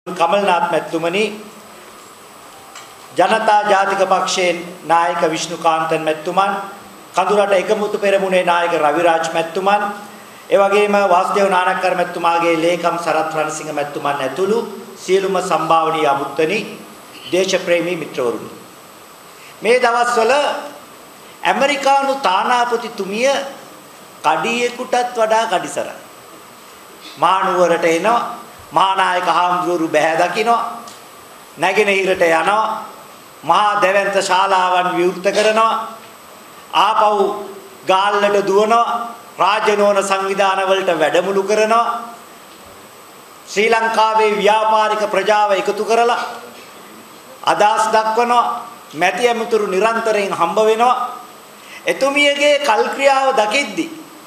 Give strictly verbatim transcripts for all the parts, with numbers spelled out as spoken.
කමල්නාත් මැතිතුමනි ජනතා ජාතික පක්ෂයේ නායක විෂ්ණුකාන්තන් මැතිතුමන් කඳුරට එකමුතු පෙරමුණේ නායක රවිරාජ් මැතිතුමන් ඒ වගේම වාසුදේව නානක්කර මැතිතුමාගේ ලේකම් සරත් රණසිංහ මැතිතුමන් ඇතුළු සියලුම සම්භාවනීය අමුත්තනි දේශප්‍රේමී මිත්‍රවරුනි මේ දවස්වල ඇමරිකානු තානාපතිතුමිය කඩියෙකුටත් වඩා කඩිසරයි මානුවරට එනවා මහානායක හාමුදුරු බැහැ දකින්න නැගෙනහිරට යනවා මහා දෙවන්ත ශාලාවන් විවෘත කරනවා ආපහු ගාල්ලට දුවනවා රාජනෝන සංවිධාන වලට වැඩමුළු කරනවා ශ්‍රී ලංකාවේ ව්‍යාපාරික ප්‍රජාව එකතු කරලා අදහස් දක්වනවා මැති ඇමතුරු නිරන්තරයෙන් හම්බ වෙනවා එතුමියගේ කල් ක්‍රියාව දකිද්දි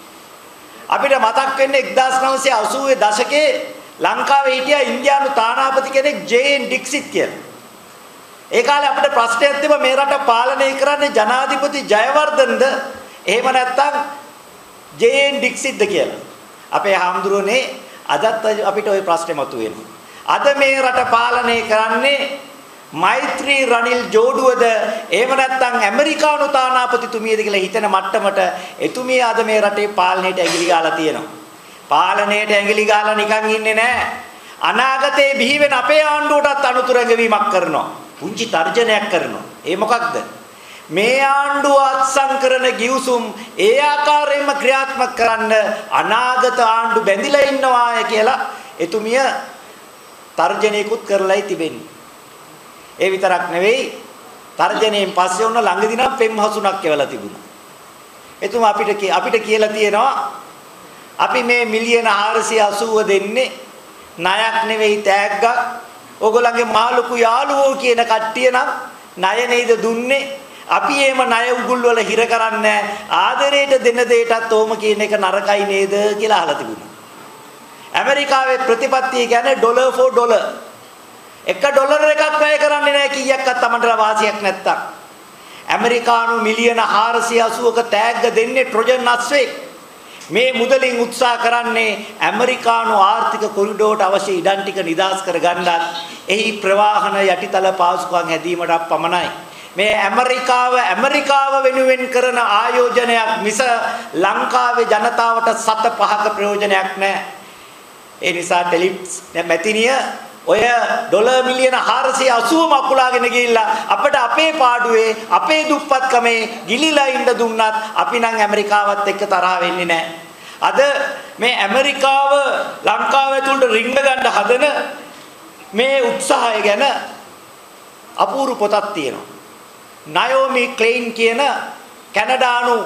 අපිට මතක් වෙන්නේ එක්දාස් නවසිය අසූ දශකයේ ලංකාවේ හිටියා ඉන්දියානු තානාපති කෙනෙක් ජේ.එන්. ඩික්සිත් කියලා. ඒ කාලේ අපිට ප්‍රශ්නයක් තිබ්බා මේ රට පාලනය කරන්නේ ජනාධිපති ජයවර්ධනද එහෙම නැත්නම් ජේ.එන්. ඩික්සිත්ද කියලා. අපේ හාමුදුරනේ අදත් අපිට ওই ප්‍රශ්නේ මතුවෙනවා. අද මේ රට පාලනය කරන්නේ මෛත්‍රී රනිල් ජෝඩුවද එහෙම නැත්නම් ඇමරිකානු තානාපතිතුමියද කියලා හිතන මට්ටමට එතුමිය අද මේ රටේ පාලනයට ඇඟිලි ගාලා තියෙනවා. පාලනයට ඇඟිලි ගාලා නිකන් ඉන්නේ නැහැ. අනාගතේ බිහි වෙන අපේ ආණ්ඩුවටත් අනුතුරු ඇඟවීමක් කරනවා. පුංචි තර්ජනයක් කරනවා. ඒ මොකක්ද? මේ ආණ්ඩුව අත්සන් කරන ගිවිසුම් ඒ ආකාරයෙන්ම ක්‍රියාත්මක කරන්න අනාගත ආණ්ඩු බැඳිලා ඉන්නවා කියලා එතුමිය තර්ජනයකුත් කරලායි තිබෙන්නේ. ඒ විතරක් නෙවෙයි තර්ජනයෙන් පස්සේ උන ළඟදී නම් පෙම් හසුනක් එවලා තිබුණා. එතුමා අපිට අපිට කියලා තියෙනවා අපි මේ මිලියන හාරසිය අසූව දෙන්නේ ණයක් නෙවෙයි තෑග්ගක්. ඕගොල්ලන්ගේ මාළුකු යාළුවෝ කියන කට්ටිය නම් ණය නේද දුන්නේ. අපි එහෙම ණය උගුල් වල හිර කරන්නේ ආදරයට දෙන දෙයටත් ඕම කියන එක නරකයි නේද කියලා අහලා තිබුණා. ඇමරිකාවේ ප්‍රතිපත්තිය කියන්නේ ඩොලර් ෆෝ ඩොලර්. එක ඩොලර් එකක් වැය කරන්නේ නැහැ කීයක්වත් තමන්ට වාසියක් නැත්තම්. ඇමරිකානු මිලියන හාරසිය අසූවක තෑග්ග දෙන්නේ ට්‍රොජන් අස්වේ. මේ මුදලින් උත්සාහ කරන්නේ ඇමරිකානු ආර්ථික කොරිඩෝරට අවශ්‍ය ඉඩම් ටික නිදාස් කර ගන්නත් එහි ප්‍රවාහන යටිතල පාසුකම් හැදීමට පමණයි. මේ ඇමරිකාව ඇමරිකාව වෙනුවෙන් කරන ආයෝජනයක් මිස ලංකාවේ ජනතාවට සත පහක ප්‍රයෝජනයක් නැහැ. ඒ නිසා ටෙලිප්ස් මැතිනිය ඔය ඩොලර් මිලියන හාරසිය අසූව මකුලාගෙන ගිහිල්ලා අපිට අපේ පාඩුවේ අපේ දුප්පත්කමේ ගිලිලා ඉන්න දුන්නත් අපි නම් ඇමරිකාවත් එක්ක තරහ වෙන්නේ නැහැ. අද මේ ඇමරිකාව ලංකාව ඇතුළට රිංග ගන්න හදන මේ උත්සාහය ගැන අපූර්ව පොතක් තියෙනවා. නයෝමි ක්ලේන් කියන කැනඩානු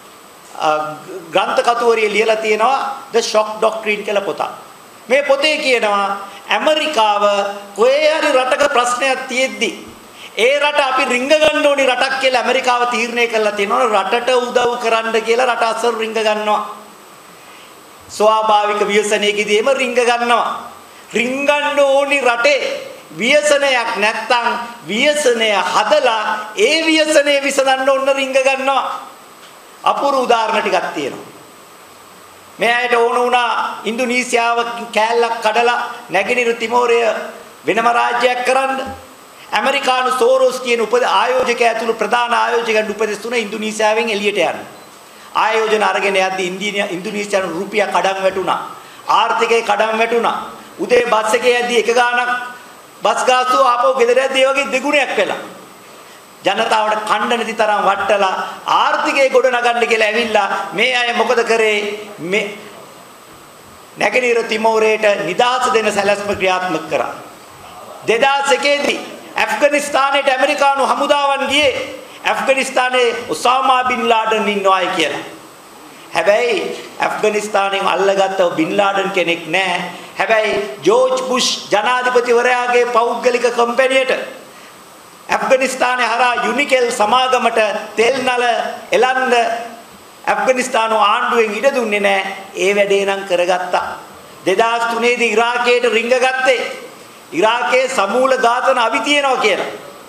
ග්‍රන්ථකතුවරිය ලියලා තියෙනවා The Shock Doctrine කියලා පොතක්. මේ පොතේ කියනවා ඇමරිකාව කොහේ හරි රටක ප්‍රශ්නයක් තියෙද්දි ඒ රට අපි රිංග ගන්න ඕනි රටක් කියලා ඇමරිකාව තීරණය කළා තියෙනවා රටට උදව් කරන්න කියලා රට අසරු රිංග ගන්නවා ස්වාභාවික ව්‍යසනයකදී එම රිංග ගන්නවා රිංගන්න ඕනි රටේ ව්‍යසනයක් නැත්තම් ව්‍යසනය හදලා ඒ ව්‍යසනය විසඳන්න ඕන රිංග ගන්නවා අපූර්ව උදාහරණ ටිකක් තියෙනවා මේ ඇයට ඕන වුණා ඉන්දුනීසියාව කෑල්ලක් කඩලා නැගෙනහිර තිමෝරය වෙනම රාජ්‍යයක් කරන්න. ඇමරිකානු සෝරොස් කියන උපද ආයෝජකයා ඇතුළු ප්‍රධාන ආයෝජකයන් උපදෙස් තුන ඉන්දුනීසියාවෙන් එළියට යන්න. ආයෝජන අරගෙන යද්දී ඉන්දුනීසියානු රුපියල් කඩන් වැටුණා. ආර්ථිකේ කඩන් වැටුණා. උදේ බස් එකේ යද්දී එක ගාණක් බස් ගාස්තුව ආපහු ගෙදර යද්දී ඒ වගේ දෙගුණයක් වෙලා. ජනතාවට කණ්ඩ නැති තරම් වට්ටලා ආර්ථිකය ගොඩ නගන්න කියලා ඇවිල්ලා මේ අය මොකද කරේ මේ නැගෙනහිර තිමෝරයට නිදහස දෙන සැලැස්ම ක්‍රියාත්මක කරා දෙදාස් එකේ දී ඇෆ්ගනිස්තානයේ ඇමරිකානු හමුදාවන් ගියේ ඇෆ්ගනිස්තානයේ ඔසාමා බින් ලාඩන් ඉන්නවායි කියලා. හැබැයි ඇෆ්ගනිස්තානයෙන් අල්ලගත්ත බින් ලාඩන් කෙනෙක් නැහැ. හැබැයි ජෝර්ජ් බුෂ් ජනාධිපතිවරයාගේ පෞද්ගලික කම්පැනියට ඇෆ්ගනිස්තානයේ හරහා යුනිකෙල් සමාගමට තෙල් නල එලන්න ඇෆ්ගනිස්තානු ආණ්ඩුවෙන් ඉඩ දුන්නේ නැහැ. ඒ වැඩේ නම් කරගත්තා. දෙදාස් තුනේ දී ඉරාකයට රිංග ගත්තේ. ඉරාකයේ සමූල ඝාතන අවි තියනවා කියලා.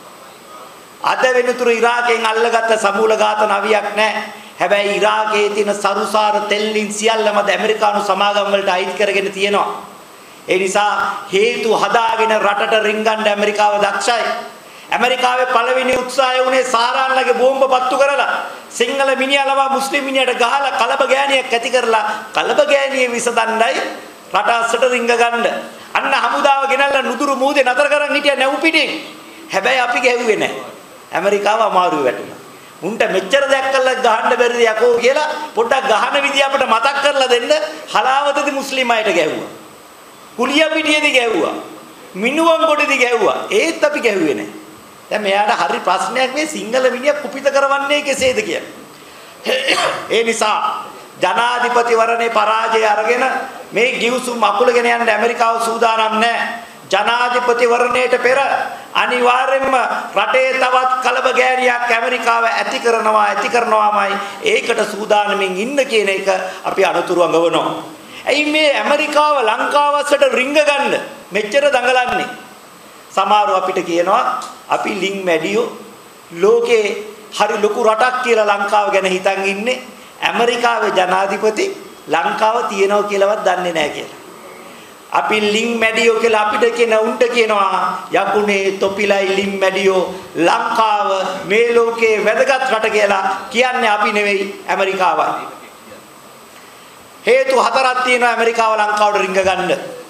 අද වෙනතුරු ඉරාකයෙන් අල්ලගත්ත සමූල ඝාතන අවියක් නැහැ. හැබැයි ඉරාකයේ තියෙන සරුසාර තෙල්ලින් සියල්ලම ඇමරිකානු සමාගම් වලට අයිති කරගෙන තියෙනවා. ඒ නිසා හේතු හදාගෙන රටට රිංගන්න ඇමරිකාව දක්ෂයි. ඇමරිකාවේ පළවෙනි උත්සාහය උනේ සාරාන්ලගේ බෝම්බ පත්තු කරලා සිංහල මිනිහලව මුස්ලිම් මිනිහට ගහලා කලබ ගෑනියක් ඇති කරලා කලබ ගෑනිය විසඳන්නයි රට අස්සට රිංග ගන්න. අන්න හමුදාව ගෙනල්ලා නුදුරු මූදේ නතර කරන් හිටියා නැව් පිටින්. හැබැයි අපි ගැහුවේ නැහැ. ඇමරිකාව අමාරුවේ වැටුණා. මුන්ට මෙච්චර දැක්කලා ගහන්න බැරිද යකෝ කියලා පොඩ්ඩක් ගහන විදිය අපිට මතක් කරලා දෙන්න හලාවතදී මුස්ලිම් අයට ගැහුවා. කුලිය පිටියේදී ගැහුවා. මිනුවන් කොටදී ගැහුවා. ඒත් අපි ගැහුවේ නැහැ. දැන් මෙයාට හරි ප්‍රශ්නයක් මේ සිංහල මිනිහා කුපිත කරවන්නේ කෙසේද කියලා. ඒ නිසා ජනාධිපතිවරණේ පරාජය අරගෙන මේ ගිවිසුම් අකුලගෙන යන්න ඇමරිකාව සූදානම් නැහැ. ජනාධිපතිවරණයට පෙර අනිවාර්යයෙන්ම රටේ තවත් කලබගෑනියක් ඇමරිකාව ඇති කරනවා ඇති කරනවාමයි ඒකට සූදානමින් ඉන්න කියන එක අපි අනුතුරු අඟවනවා. ඇයි මේ ඇමරිකාව ලංකාවසට රිංග ගන්න මෙච්චර දඟලන්නේ? සමහරව අපිට කියනවා අපි ලිං මැඩියෝ ලෝකේ හරි ලොකු රටක් කියලා ලංකාව ගැන හිතන් ඉන්නේ. ඇමරිකාවේ ජනාධිපති ලංකාව තියනවා කියලාවත් දන්නේ නැහැ කියලා. අපි ලිං මැඩියෝ කියලා අපිට කියන උන්ට කියනවා යකුනේ තොපිලයි ලිං මැඩියෝ ලංකාව මේ ලෝකේ වැදගත් රට කියලා කියන්නේ අපි නෙවෙයි ඇමරිකාවයි. හේතු හතරක් තියෙනවා ඇමරිකාව ලංකාවට රිංග ගන්න.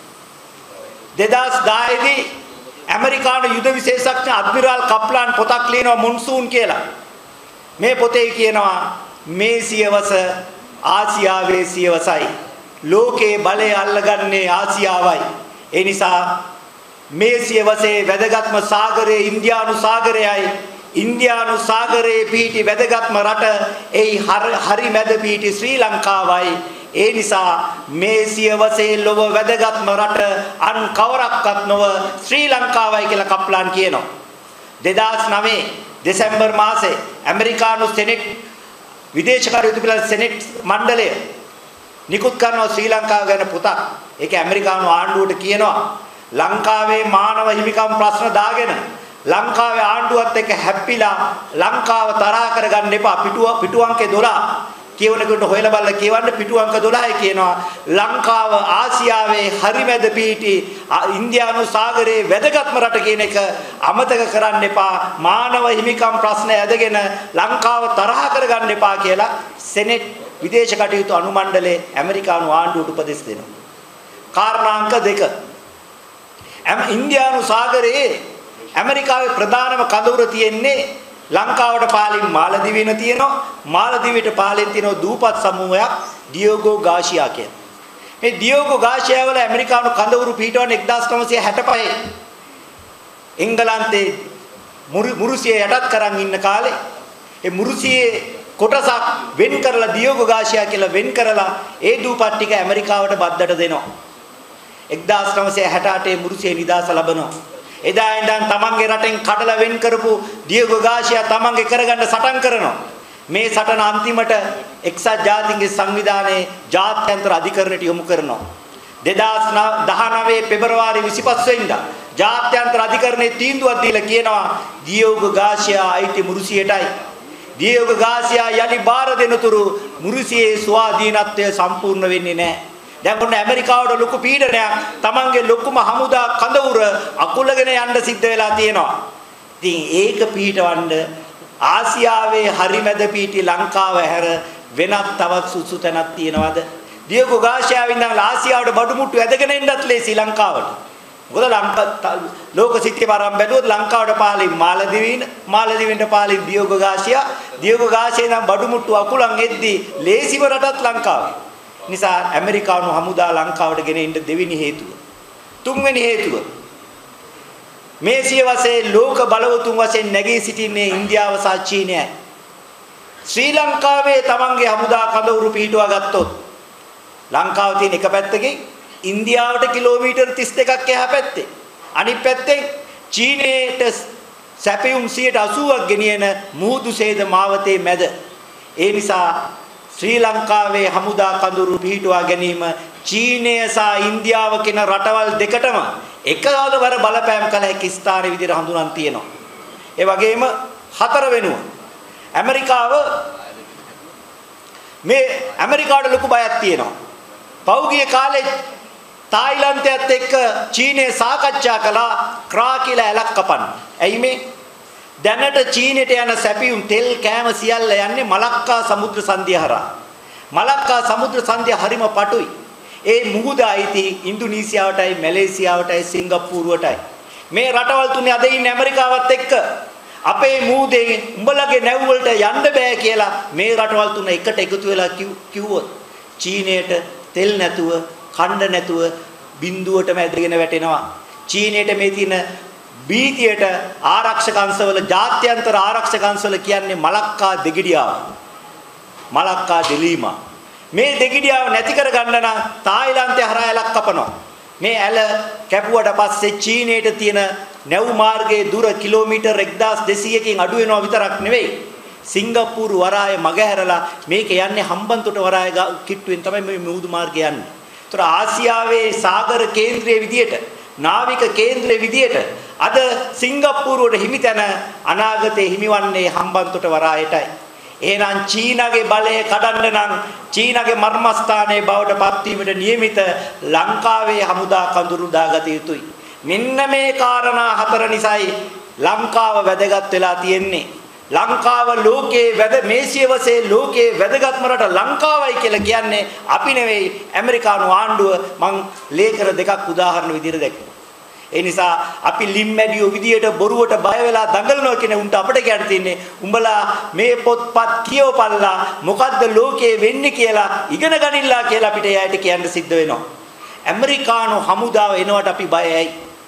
දෙදාස් දහය දී ඇමරිකානු යුද විශේෂඥ අද්මිරාල් කප්ලාන් පොතක් ලියනවා මොන්සූන් කියලා. මේ පොතේ කියනවා මේ සියවස ආසියාවේ සියවසයි. ලෝකේ බලය අල්ලගන්නේ ආසියාවයි. ඒ නිසා මේ සියවසේ වැදගත්ම සාගරයේ ඉන්දියානු සාගරයයි. ඉන්දියානු සාගරයේ පිහිටි වැදගත්ම රට එයි හරි මැද පිහිටි ශ්‍රී ලංකාවයි. ඒ නිසා මේ සියවසේ ලොව වැදගත්ම රට අන් කවරක්වත් නොව ශ්‍රී ලංකාවයි කියලා කප්ලාන් කියනවා. දෙදාස් නවය දෙසැම්බර් මාසේ ඇමරිකානු සෙනෙට් විදේශ කටයුතු පිළිබඳ සෙනෙට් මණ්ඩලය නිකුත් කරනවා ශ්‍රී ලංකාව ගැන පොතක්. ඒක ඇමරිකානු ආණ්ඩුවට කියනවා ලංකාවේ මානව හිමිකම් ප්‍රශ්න දාගෙන ලංකාවේ ආණ්ඩුවත් එක්ක හැප්පිලා ලංකාව තරහා කරගන්න එපා. පිටුව පිටු අංකේ දොළහ කියවනකොට හොයලා බලලා කියවන්න පිටු අංක දොළහයි කියනවා ලංකාව ආසියාවේ හරිමැද පිහිටි ඉන්දියානු සාගරයේ වැදගත්ම රට කියන එක අමතක කරන්න එපා. මානව හිමිකම් ප්‍රශ්න ඇදගෙන ලංකාව තරහා කරගන්න එපා කියලා සෙනෙට් විදේශ කටයුතු අනුමණ්ඩලයේ ඇමරිකානු ආණ්ඩුවට උපදෙස් දෙනවා. කාරණාංක දෙක. ඉන්දියානු සාගරයේ ඇමරිකාවේ ප්‍රධානම කඳවුර තියෙන්නේ ලංකාවට පාලින් මාලදිවයින තියෙනවා. මාලදිවයිට පාලින් තියෙනවා දූපත් සමූහයක් ඩියෝගෝ ගාෂියා කියන. මේ ඩියෝගෝ ගාෂියා වල ඇමරිකානු කඳවුරු පිහිටවන්නේ එක්දාස් නවසිය හැටපහේ. එංගලන්තේ මුරුසිය යටත් කරන් ඉන්න කාලේ ඒ මුරුසියේ කොටසක් වෙන් කරලා ඩියෝගෝ ගාෂියා කියලා වෙන් කරලා ඒ දූපත් ටික ඇමරිකාවට බද්දට දෙනවා. එක්දාස් නවසිය හැටඅටේ මුරුසිය නිදහස ලබනවා. එදා ඉඳන් තමන්ගේ රටෙන් කඩලා වෙන් කරපු ඩියෝගෝ ගාෂියා තමන්ගේ කරගන්න සටන් කරනවා. මේ සටන අන්තිමට එක්සත් ජාතීන්ගේ සංවිධානයේ ජාත්‍යන්තර අධිකරණයට යොමු කරනවා. දෙදාස් දහනවය පෙබරවාරි විසිපස් වෙනිදා ජාත්‍යන්තර අධිකරණයේ තීන්දුවක් දීලා කියනවා ඩියෝගෝ ගාෂියා අයිති මුරුසියටයි. ඩියෝගෝ ගාෂියා යලි බාර දෙනතුරු මුරුසියේ ස්වාධීනත්වය සම්පූර්ණ වෙන්නේ නැහැ. දැන් ඔන්න ඇමරිකාවට ලොකු පීඩනයක් තමන්ගේ ලොකුම හමුදා කඳවුර අකුලගෙන යන්න සිද්ධ වෙලා තියෙනවා. ඉතින් ඒක පිටවන්න ආසියාවේ හරිමැද පිහිටි ලංකාව හැර වෙනත් තවත් සුසු තැනක් තියෙනවද? ඩියෝගෝ ගාෂියා වින්දන් ආසියාවට බඩු මුට්ටු ඇදගෙන ඉන්නත් ලේසි ලංකාවට. මොකද ලංකා ලෝක සිත්ති පරම් බැලුවොත් ලංකාවට පාලින් මාලදිවයින මාලදිවයින්ට පාලින් ඩියෝගෝ ගාෂියා ඩියෝගෝ ගාෂියා නම් බඩු මුට්ටු අකුලන් එද්දී ලේසිම රටත් ලංකාවේ. නිසා ඇමරිකානු හමුදා ලංකාවට ගෙන ඉන්න දෙවෙනි හේතුව. තුන්වෙනි හේතුව මේ සියවසේ ලෝක බලවතුන් වශයෙන් නැගී සිටින්නේ ඉන්දියාව සහ චීනයයි. ශ්‍රී ලංකාවේ තමන්ගේ හමුදා කඳවුරු පිහිටුවා ගත්තොත් ලංකාව තියෙන එක පැත්තකින් ඉන්දියාවට කිලෝමීටර් තිස් දෙකක් එහා පැත්තේ අනිත් පැත්තෙන් චීනයට සැපයුම් සියයට අසූවක් ගෙනියන මුහුදු සේද මාවතේ මැද. ඒ නිසා ශ්‍රී ලංකාවේ හමුදා කඳවුරු පිහිටුවා ගැනීම චීනය සහ ඉන්දියාව කියන රටවල් දෙකටම එකවර බලපෑම් කළ හැකි ස්ථාන විදිහට හඳුනන් තියෙනවා. ඒ වගේම හතර වෙනුව ඇමරිකාව මේ ඇමරිකාවට ලොකු බයක් තියෙනවා. පෞගිය කාලේ තායිලන්තයත් එක්ක චීනය සාකච්ඡා කළා ක්‍රා කියලා ඇලක් කපන්න. ඇයි මේ? දැනට චීනෙට යන සැපියුම් තෙල් කෑම සියල්ල යන්නේ මලක්කා සමුද්‍ර සන්ධිය හරහා. මලක්කා සමුද්‍ර සන්ධිය හරිම පටුයි. ඒ මුහුද අයිති ඉන්දුනීසියාවටයි, මැලේසියාවටයි, සිංගප්පූරුවටයි. මේ රටවල් තුනේ අද ඉන්නේ ඇමරිකාවත් එක්ක. අපේ මුහුදේ උඹලගේ නැව් වලට යන්න බෑ කියලා මේ රටවල් තුන එකට එකතු වෙලා කිව්වොත් චීනයට තෙල් නැතුව, කණ්ඩ නැතුව බිඳුවටම ඇදගෙන වැටෙනවා. චීනයට මේ තියෙන බීතියට ආරක්ෂක අංශවල ජාත්‍යන්තර ආරක්ෂක අංශවල කියන්නේ මලක්කා දෙගිඩියාව. මලක්කා දෙලීමා. මේ දෙගිඩියාව නැති කරගන්න නම් තායිලන්තය හරහා ඇලක් කපනවා. මේ ඇල කැපුවට පස්සේ චීනයට තියෙන නැව් මාර්ගයේ දුර කිලෝමීටර් එක්දාස් දෙසීයකින් අඩු වෙනවා විතරක් නෙවෙයි. සිංගප්පූරු වරාය මගහැරලා මේක යන්නේ හම්බන්තොට වරාය කිට්ටුවෙන් තමයි මේ මුහුදු මාර්ගය යන්නේ. ඒතර ආසියාවේ සාගර කේන්ද්‍රයේ විදියට, නාවික කේන්ද්‍රයේ විදියට අද සිංගප්පූරුවට හිමිතන අනාගතයේ හිමිවන්නේ හම්බන්තොට වරායටයි. එහෙනම් චීනගේ බලය කඩන්න නම් චීනගේ මර්මස්ථානයේ බවට පත්වීමට නියමිත ලංකාවේ හමුදා කඳුරු දාගත යුතුයි. මෙන්න මේ කාරණා හතර නිසායි ලංකාව වැදගත් වෙලා තියෙන්නේ. ලංකාව ලෝකයේ වැද මේසියවසේ ලෝකයේ වැදගත්ම රට ලංකාවයි කියලා කියන්නේ අපි නෙවෙයි ඇමරිකානු ආණ්ඩුව. මං ලේකර දෙකක් උදාහරණ විදිහට දැක්කා. ඒ නිසා අපි ලිම්මැඩියෝ විදියට බොරුවට බය වෙලා දඟලනවා කියන උන්ට අපිට කියන්න තියෙන්නේ උඹලා මේ පොත්පත් කියවපල්ලා මොකද්ද ලෝකයේ වෙන්නේ කියලා ඉගෙන ගනින්නලා කියලා අපිට එයාට කියන්න සිද්ධ වෙනවා. ඇමරිකානු හමුදාව එනවට අපි බයයි.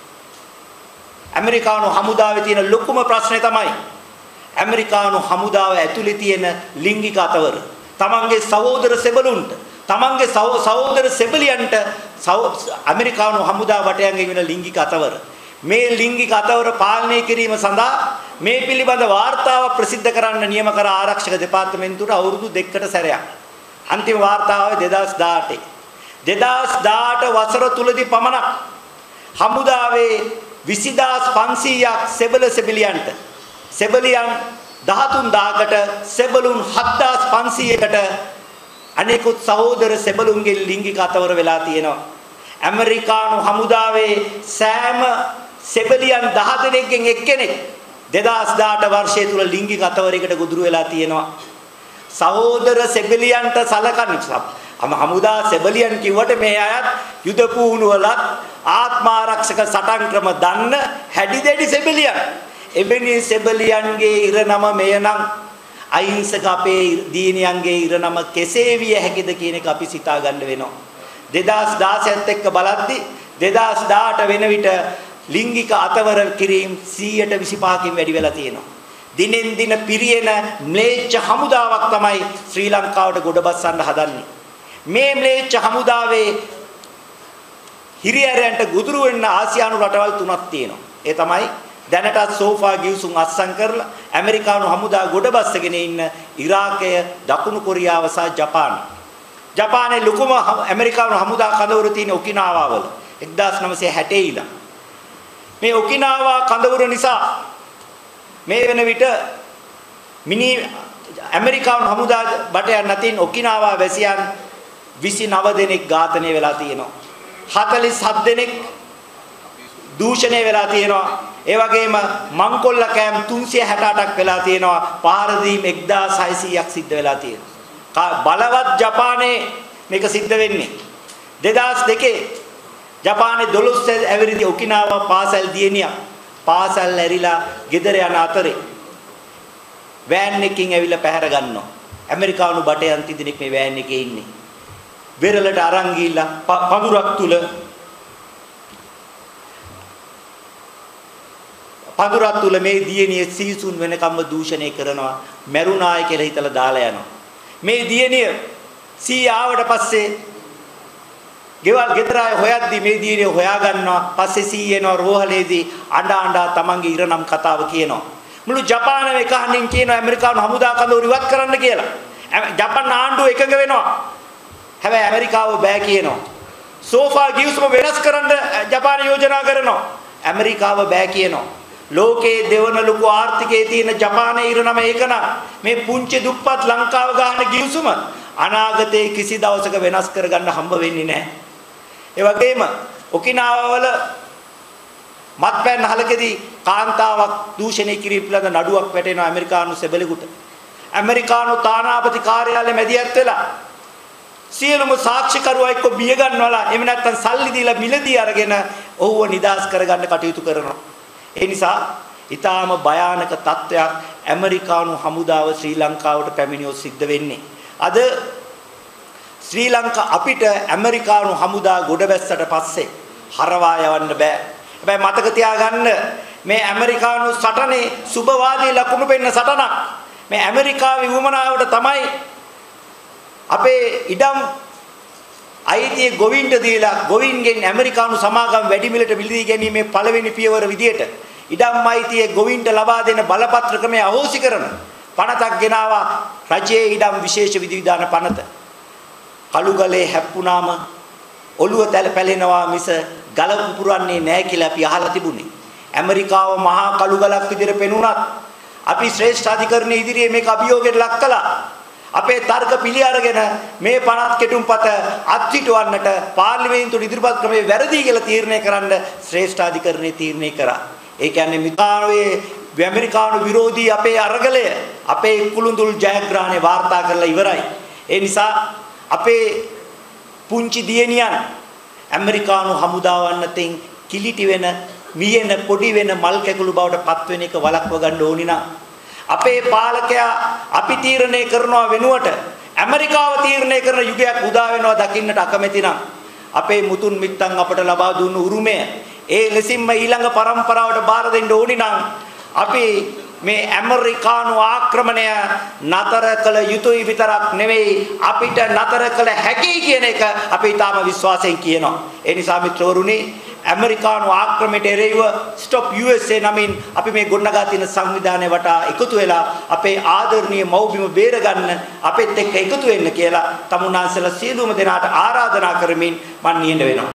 ඇමරිකානු හමුදාවේ තියෙන ලොකුම ප්‍රශ්නේ තමයි ඇමරිකානු හමුදාව ඇතුලේ තියෙන ලිංගික අතවර. තමන්ගේ සහෝදර සෙබළුන්ට, තමන්ගේ සහෝදර සෙබලියන්ට ඇමරිකානු හමුදා වටයන්ගෙන් වෙන ලිංගික අතවර. මේ ලිංගික අතවර පාලනය කිරීම සඳහා මේ පිළිබඳ වාර්තාව ප්‍රසිද්ධ කරන්න නියම කර ආරක්ෂක දෙපාර්තමේන්තුවට අවුරුදු දෙකකට සැරයක්. අන්තිම වාර්තාව දෙදාස් දාඅටේ. දෙදාස් දාඅට වසර තුලදී පමණක් හමුදාවේ විසිදාස් පන්සීයක් සෙබළ සෙබලියන්ට, සෙබලියන් දහතුන් දාහකට, සෙබළුන් හත්දාස් පන්සීයකට අනෙකුත් සහෝදර සෙබළුන්ගේ ලිංගික අතවර වෙලා තියෙනවා. ඇමරිකානු හමුදාවේ සෑම සෙබලියන් දහ දෙනෙක්ගෙන් එක්කෙනෙක් දෙදාස් දාඅට වර්ෂය තුල ලිංගික අතවරයකට ගොදුරු වෙලා තියෙනවා. සහෝදර සෙබලියන්ට සලකන හමුදා සෙබලියන් කිව්වට මේ අයත් යුද පුහුණුවලත් ආත්මාරක්ෂක සටන් ක්‍රම දන්න හැඩි දෙඩි සෙබලියන්. එබැනි සෙබලියන්ගේ ඉරනම මෙයනම් අහිංසක අපේ දීනියන්ගේ ඉරනම කෙසේ විය හැකිද කියන එක අපි සිතා ගන්න වෙනවා. දෙදාස් දාසයත් එක්ක බලද්දී දෙදාස් දාඅට වෙන විට ලිංගික අතවර කිරීම සීයට විසිපහකින් වැඩි වෙලා තියෙනවා. දිනෙන් දින පිරියෙන ම්ලේච්ඡ හමුදාවක් තමයි ශ්‍රී ලංකාවට ගොඩබස්සන්න හදන්නේ. මේ ම්ලේච්ඡ හමුදාවේ හිරියරයන්ට ගුදුරු වෙන්න ආසියානු රටවල් තුනක් තියෙනවා. ඒ තමයි දැනටත් සෝෆා ගිවිසුම් අත්සන් කරලා ඇමරිකානු හමුදා ගොඩබස්සගෙන ඉන්න ඉරාකය, දකුණු කොරියාව සහ ජපානය. ජපානයේ ලොකුම ඇමරිකානු හමුදා කඳවුර තියෙන ඔකිනාවා වල එක්දාස් නවසිය හැටේ ඉඳන්. මේ ඔකිනාවා කඳවුර නිසා මේ වෙන විට මිනි ඇමරිකානු හමුදා බටයන් නැතින ඔකිනාවා වැසියන් විසිනව දෙනෙක් ඝාතනය වෙලා තියෙනවා. හතළිස් හත් දෙනෙක් දූෂණය වෙලා තියෙනවා. ඒ වගේම මංකොල්ල කෑම් තුන්සිය හැට අටක් වෙලා තියෙනවා. පහර දීම් එක්දාස් හයසීයක් සිද්ධ වෙලා තියෙනවා. බලවත් ජපානයේ මේක සිද්ධ වෙන්නේ. දෙදාස් දෙකේ ජපානයේ දොළොස් ඇවිරිදි ඔකිනාවා පාසල් දියණියක් පාසල් ඇරිලා ගෙදර යන අතරේ වෑන් එකකින් ඇවිල්ලා පැහැර ගන්නවා. ඇමරිකානු බටයන් තිදෙනෙක් මේ වෑන් එකේ ඉන්නේ. වෙරළට අරන් ගිහිල්ලා පඳුරක් තුල පඳුරක් තුල මේ දියණිය සීසුන් වෙනකම්ම දූෂණය කරනවා. මරුණාය කියලා හිතලා දාලා යනවා. මේ දියණිය සී ආවට පස්සේ ගෙවල් ගෙදර අය හොයද්දි මේ දියණිය හොයා ගන්නවා. පස්සේ සී එනවා රෝහලේදී අඬ අඬ තමන්ගේ ඉරණම් කතාව කියනවා. මුළු ජපානම එක හඬින් කියනවා ඇමරිකානු හමුදා කඳවුර ඉවත් කරන්න කියලා. ජපාන ආණ්ඩුව එකඟ වෙනවා. හැබැයි ඇමරිකාව බෑ කියනවා. සෝෆා ගිවිසුම වෙනස් කරන්න ජපාන යෝජනා කරනවා. ඇමරිකාව බෑ කියනවා. ලෝකයේ දෙවන ලොකු ආර්ථිකයේ තියෙන ජපානයේ ඉරණම ඒකනම් මේ පුංචි දුප්පත් ලංකාව ගන්න ගිවිසුම අනාගතයේ කිසි දවසක වෙනස් කරගන්න හම්බ වෙන්නේ නැහැ. ඒ වගේම ඔකිනාවා වල මත්පැන් හලකදී කාන්තාවක් දූෂණය කිරීම පිළිබඳ නඩුවක් වැටෙනවා ඇමරිකානු සෙබළෙකුට. ඇමරිකානු තානාපති කාර්යාලය මැදිහත් වෙලා සියලුම සාක්ෂිකරුවා එක්ක බිය ගන්නවලා එහෙම නැත්නම් සල්ලි දීලා මිලදී අරගෙන ඔහුව නිදහස් කරගන්න කටයුතු කරනවා. ඒ නිසා ඊටාම භයානක තත්ත්වයක් ඇමරිකානු හමුදාව ශ්‍රී ලංකාවට පැමිණියොත් සිද්ධ වෙන්නේ. අද ශ්‍රී ලංකා අපිට ඇමරිකානු හමුදා ගොඩබැස්සට පස්සේ හරවා යවන්න බෑ. හැබැයි මතක තියාගන්න මේ ඇමරිකානු සටනේ සුබවාදී ලකුණු පෙන්න සටනක්. මේ ඇමරිකාවේ වුමනාවට තමයි අපේ ඉඩම් අයිතිය ගොවින්ට දීලා ගොවින්ගෙන් ඇමරිකානු සමාගම් වැඩි මිලට විලදී ගැනීමේ පළවෙනි පියවර විදියට ඉඩම් අයිතිය ගොවින්ට ලබා දෙන බලපත්‍ර ක්‍රමය අහෝසි කරන පනතක් ගෙනාවා රජයේ ඉඩම් විශේෂ විධිවිධාන පනත. කළුගලේ හැප්පුණාම ඔළුව තැල පැලෙනවා මිස ගල පුපුරන්නේ නැහැ කියලා අපි අහලා තිබුණේ. ඇමරිකාව මහා කළුගලක් විදිහට පෙනුනත් අපි ශ්‍රේෂ්ඨ අධිකරණයේ ඉදිරියේ මේක අභියෝගයට ලක් කළා. අපේ තර්ක පිළි අරගෙන මේ පනත් කෙටුම්පත අත්හිටවන්නට පාර්ලිමේන්තුවට ඉදිරිපත් ක්‍රමයේ වැරදි කියලා තීරණය කරන්න ශ්‍රේෂ්ඨ අධිකරණයේ තීරණය කරා. ඒ කියන්නේ මිකානෝයේ ඇමරිකානු විරෝධී අපේ අරගලය අපේ කුළුඳුල් ජයග්‍රහණය වාර්තා කරලා ඉවරයි. ඒ නිසා අපේ පුංචි දියණියන් ඇමරිකානු හමුදාවන් අතින් කිලිටි වෙන මියෙන පොඩි වෙන මල් කැකුළු බවට පත් වෙන එක වළක්ව ගන්න ඕනි නම් අපේ පාලකයා අපි තීරණය කරනවා වෙනුවට ඇමරිකාව තීරණය කරන යුගයක් උදා වෙනවා දකින්නට අකමැති නම් අපේ මුතුන් මිත්තන් අපට ලබා දුන්නු උරුමය ඒ ලෙසින්ම ඊළඟ පරම්පරාවට බාර දෙන්න ඕනි නම් අපි මේ ඇමරිකානු ආක්‍රමණය නතර කළ යුතුයි විතරක් නෙවෙයි අපිට නතර කළ හැකියි කියන එක අපි තාම විශ්වාසයෙන් කියනවා. ඒ නිසා මිත්‍රවරුනි ඇමරිකානු ආක්‍රමණයට එරෙහිව ස්ටොප් යූ එස් ඒ නමින් අපි මේ ගොඩනගා තියෙන සංවිධානය වටා එකතු වෙලා අපේ ආදරණීය මව්බිම බේරගන්න අපෙත් එක්ක එකතු වෙන්න කියලා තමුන්නාන්සලා සියලුම දෙනාට ආරාධනා කරමින් මම නියැල වෙනවා.